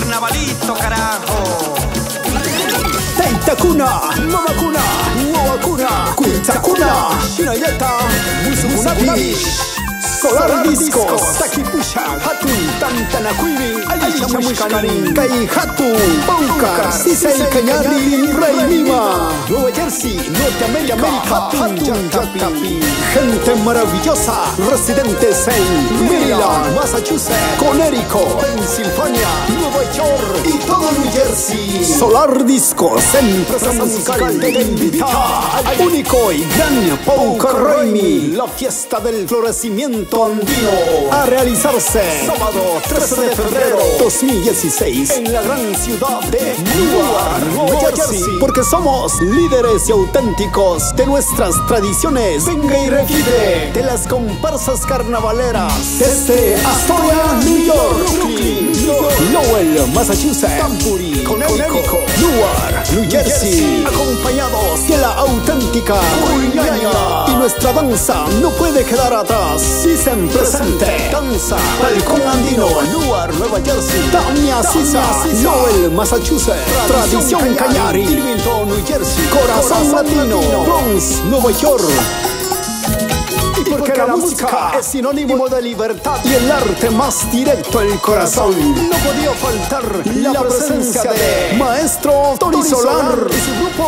carnavalito, carajo. Teitakuna, Mamakuna, Wawakuna, Kuitakuna, Shinayeta, Musukunabi, Solar Discos, Takipusha, Hatun, Tantanakuibi, Alisha Mushkani, Kai Hatu, PAWKAR, CAñARY, Raymima, Nueva Jersey, Norteamérica, Hatun, Yakapi, gente maravillosa, residentes en Maryland, Massachusetts, Connecticut, Pensilvania, Nueva York y todo New Jersey. Solar Discos, empresa musical te invita al único y gran PAWKAR RAYMI, la fiesta del florecimiento andino, a realizarse sábado 13 de febrero 2016 en la gran ciudad de NEWARK, Nueva Jersey, porque somos líderes y auténticos de nuestras tradiciones. Venga y revive de las comparsas carnavaleras desde Astoria, New York, Brooklyn, Lowell, Massachusetts, Danbury, Connecticut, Newark, New Jersey, acompañados de la auténtica cuñaña. Y nuestra danza no puede quedar atrás. Dicen presente, danza, balcón andino, Newark, Nueva Jersey, Tania Sisa, Lowell, Massachusetts, tradición CAñARY, Wilmington, New Jersey, corazón latino, Bronx, Nueva York. Porque la música es sinónimo de libertad y el arte más directo al corazón. No podía faltar la presencia de Maestro Tony Solar y su grupo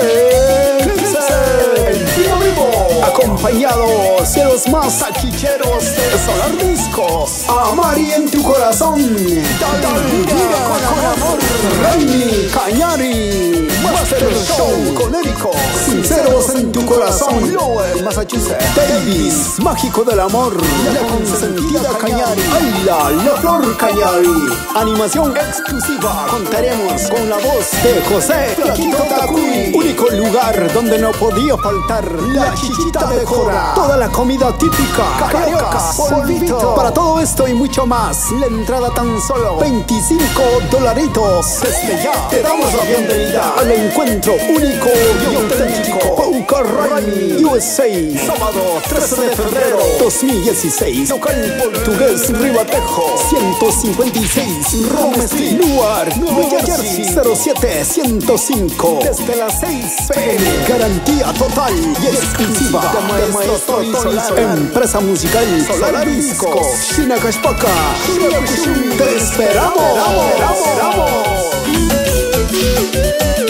El Vivo, acompañados de los más taquicheros de Solar Discos. Amari en tu corazón, dale con amor. Raymi, CAñARY, Master Show, Connecticut, sinceros en tu corazón, Lowell, Massachusetts, Davis, mágico del amor, la consentida CAñARY, Ayla, la flor CAñARY, animación exclusiva. Contaremos con la voz de José Flaquito Tacuy, único lugar donde no podía faltar la chichita de Cora, toda la comida típica, carioca, polvito. Para todo esto y mucho más, la entrada tan solo $25. Desde ya te damos la bienvenida al encuentro único y auténtico PAWKAR RAYMI USA, sábado 13 de febrero 2016, local portugués Ribatejo 156, Rome Street, Newark, Nueva Jersey 07105, desde las 6 p.m. Garantía total y exclusiva de Maestro Solar, empresa musical Solar Discos, Shinakashpaka. Te esperamos.